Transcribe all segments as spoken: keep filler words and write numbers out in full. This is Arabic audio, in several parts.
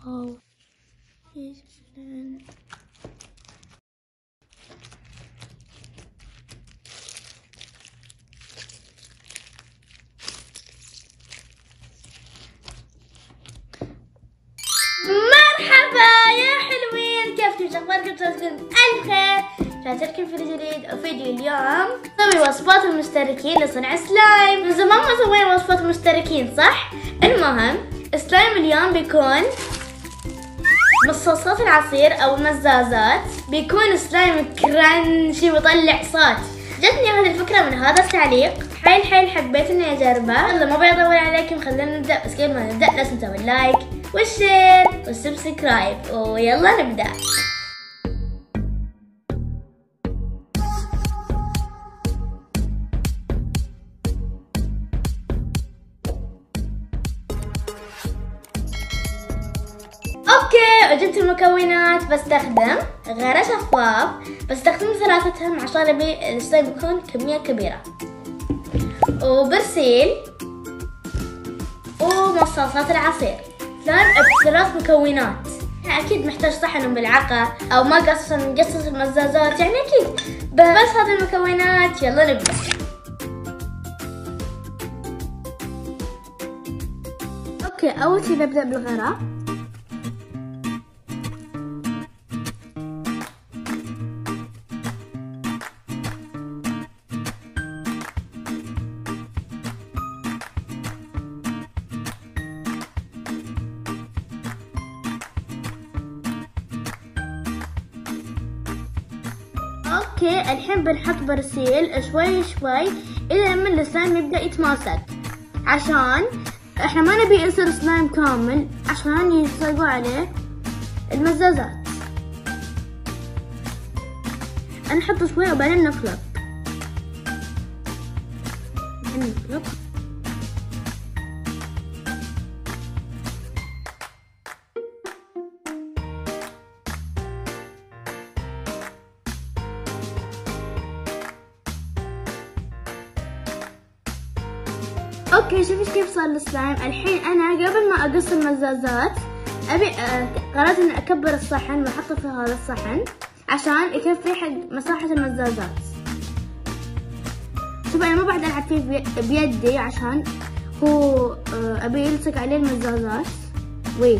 واو يجنن. مرحبا يا حلوين، كيفكم؟ شو اخباركم؟ تكونوا بألف خير. رجعت لكم فيديو جديد او فيديو اليوم نسوي وصفات المشتركين لصنع سلايم. من زمان ما سوينا وصفات المشتركين صح؟ المهم سلايم اليوم بيكون مصاصات العصير او المزازات، بيكون سلايم كرانشي ويطلع صوت. جتني هذه الفكرة من هذا التعليق، حيل حيل حبيت اني اجربه. يلا ما بيطول عليكم، خلينا نبدأ. بس قبل ما نبدأ لازم نسوي اللايك والشير والسبسكرايب، ويلا نبدأ. اوكي، وجبت المكونات. بستخدم غير شفاف، بستخدم ثلاثتهم عشان ابي السلايم يكون كمية كبيرة، وبرسيل ومصاصات العصير. سلايم بثلاث مكونات، يعني اكيد محتاج صحن بالعقة او ما قصص نقصص المزازات، يعني اكيد بس هذه المكونات. يلا نبدأ. اوكي، اول شي نبدأ بالغراء. اوكي، الحين بنحط برسيل شوي شوي الى لما السلايم يبدأ يتماسك، عشان احنا ما نبي يصير سلايم كامل عشان يلصقوا عليه المزازات. نحط شوي وبعدين نخلط. نخلط. اوكي، شوفي كيف صار السلايم. الحين انا قبل ما اقص المزازات ابي قررت اني اكبر الصحن واحطه في هذا الصحن عشان يكفي حق مساحة المزازات. شوفي انا ما بعد العب فيه بيدي عشان هو ابي يلصق عليه المزازات. وي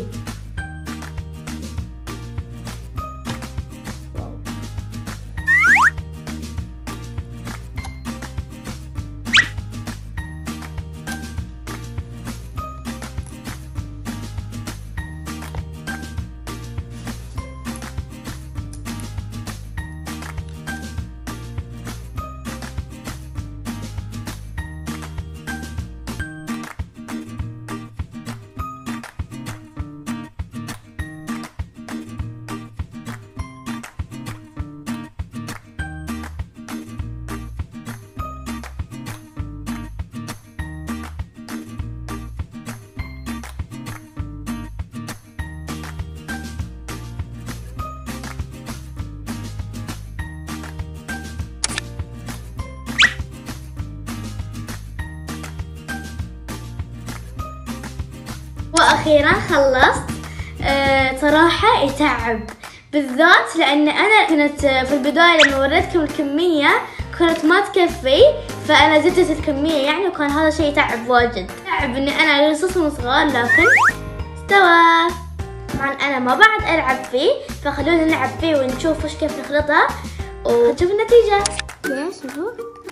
واخيرا خلصت. أه صراحة يتعب، بالذات لان انا كنت في البداية لما وريتكم الكمية كانت ما تكفي، فانا زدت الكمية يعني، وكان هذا شيء يتعب واجد. تعب اني انا رصصهم صغار لكن استوى. طبعا انا ما بعد العب فيه، فخلونا نلعب فيه ونشوف وش كيف نخلطه ونشوف النتيجة. ليش شوفوا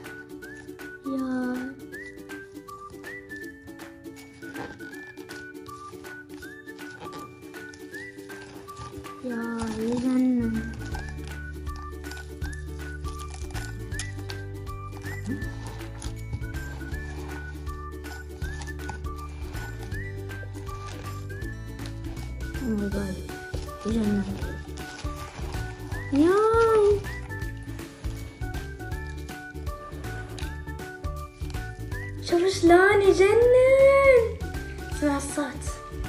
يا يا يجنن. اوه ماي جاد يجنن. ياي شوفوا شلون يجنن. اسمع الصوت.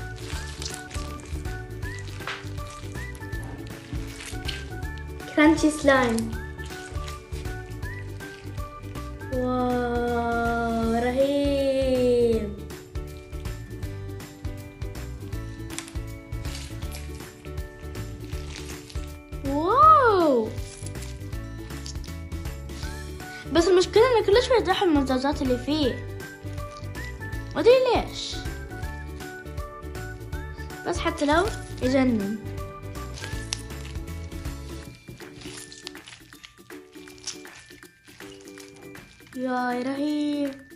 كرانشي سلايم. واو رهيب. بس المشكلة إنه كل شوي يطيح المزازات اللي فيه، ما أدري ليش، بس حتى لو يجنن. ياي رهيب.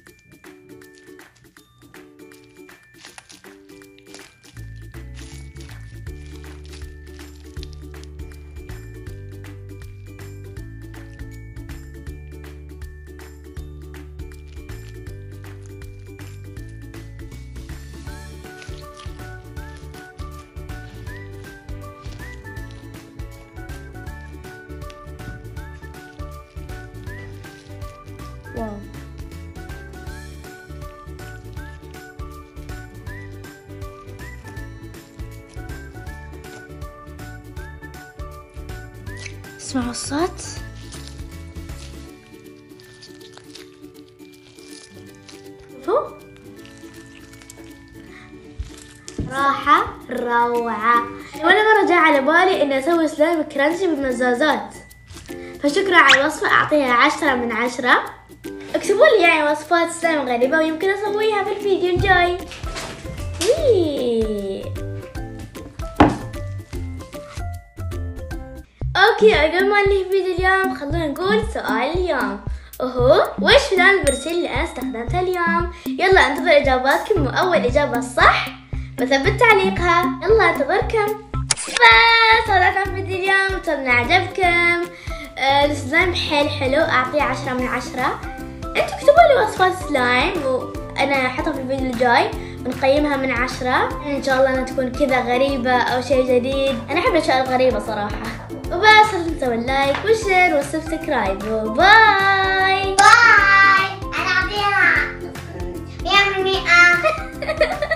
واو. اسمعوا الصوت. شوفوا راحة روعة. ولا مرة جاء على بالي اني اسوي سلايم كرانشي بالمزازات، فشكرا على الوصفة، اعطيها عشرة من عشرة. اكتبوا لي يعني وصفات سلايم غريبة ويمكن اسويها في الفيديو الجاي. وي. اوكي قبل ما ننهي فيديو اليوم خلونا نقول سؤال اليوم، وهو وش فلان البرسيل اللي انا استخدمتها اليوم؟ يلا انتظر اجاباتكم، واول اجابة صح بثبت تعليقها. يلا انتظركم. بس هذا كان فيديو اليوم، اتمنى عجبكم. آه السلايم حيل حلو، اعطيه عشرة من عشرة. انتوا اكتبوا لي وصفات سلايم وانا احطها في الفيديو الجاي ونقيمها من عشرة. ان شاء الله انها تكون كذا غريبة او شيء جديد، انا احب الاشياء الغريبة صراحة. وبس لا تنسوا اللايك والشير والسبسكرايب، وباي. باي. انا اعطيها مية بالمية.